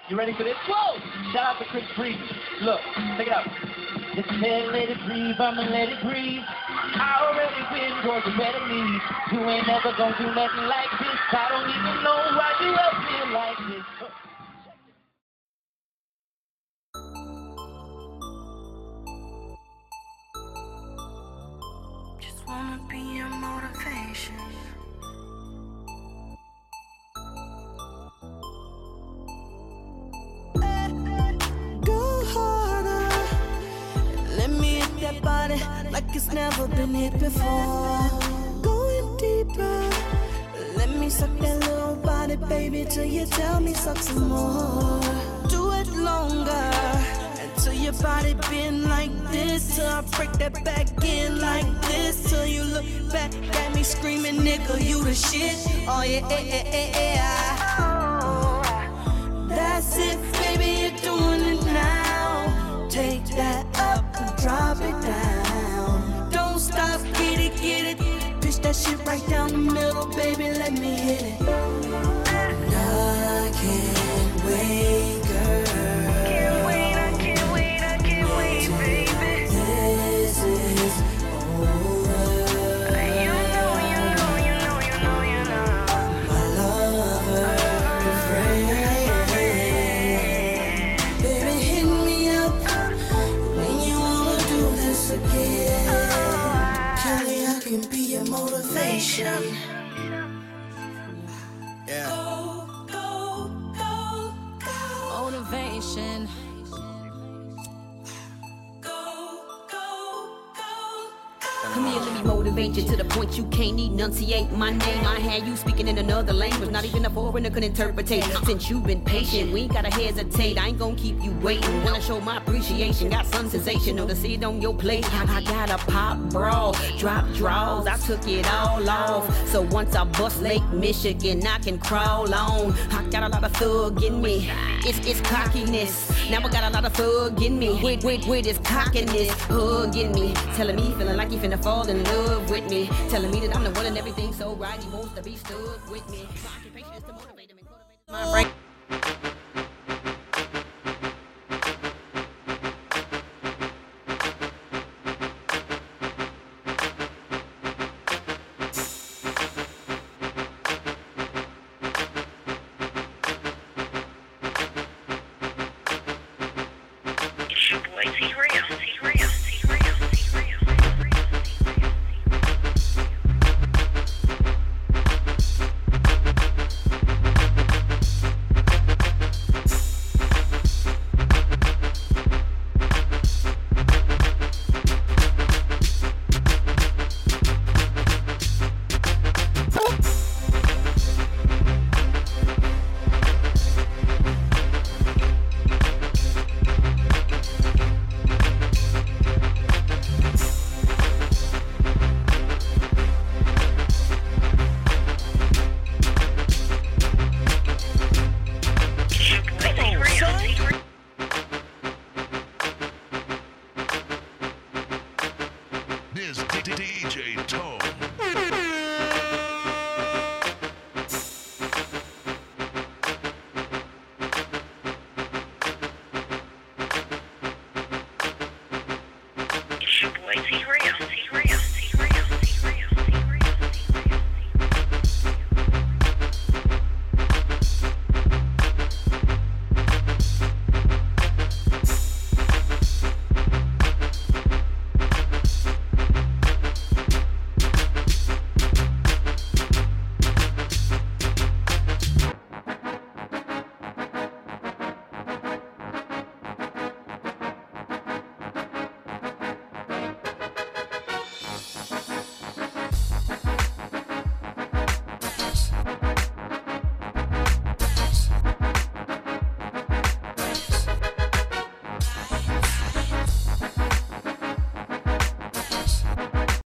You ready for this? Whoa! Shout out to Chris Breeze. Look, check it out. Just let it breathe, I'ma let it breathe. I already win, girl, you better leave. You ain't never gonna do nothing like this. I don't even know why you up here like this. Just wanna be your motivation. Go harder. Let me hit that body like it's never been hit before. Going deeper. Let me suck that little body, baby, till you tell me suck some more. Do it longer until your body bend like this, till I break that back in like this, till you look back at me screaming, nigga, you the shit. Oh yeah, that's it, baby, you're doing it now. Take that up and drop it down. Don't stop, get it, pitch that shit right down the middle, baby, let me hit it. And I can't wait, girl. Can't wait, I can't wait, I can't wait, baby. This is over. You know. My lover, your friend. Baby, hit me up when you wanna do this again. Kelly, I can be your motivation. Yeah. Motivation. Come here, let me motivate you to the point you can't enunciate my name. I had you speaking in another language, not even a foreigner could interpretate. Since you've been patient, we ain't gotta hesitate. I ain't gonna keep you waiting. Wanna show my appreciation, got some sensation, to see it on your plate. I got a pop brawl, drop draws, I took it all off. So once I bust Lake Michigan, I can crawl on. I got a lot of thug in me, it's cockiness. Now I got a lot of thug in me, with this cockiness, hugging me, telling me feeling like you finna fall in love with me, telling me that I'm the one and everything so right, he wants to be stuck with me. My occupation is to motivate him and cultivate my brain. It's your boy T-Ray.